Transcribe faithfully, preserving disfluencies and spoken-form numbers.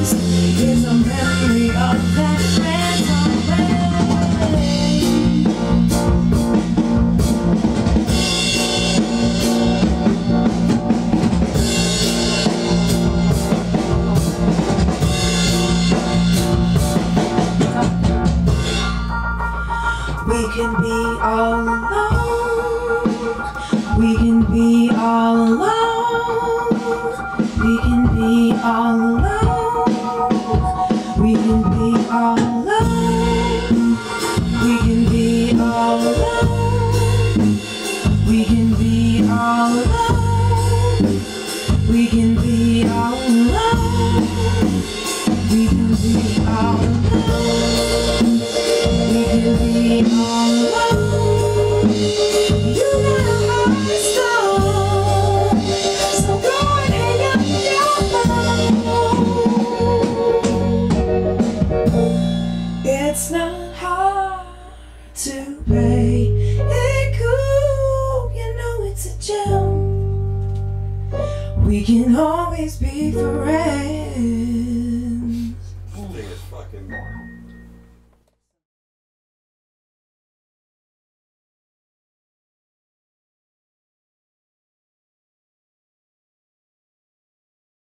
It's a memory of that phantom rain. We can be all alone. We can be all alone. We can be all alone. We can be all alone. We can be all alone. We can be all alone. We can be all alone. We can be all alone. We can be all alone. You got a heart of stone, so go and hang up your phone. It's not hard to pay it cool, you know it's a gem. We can always be friends.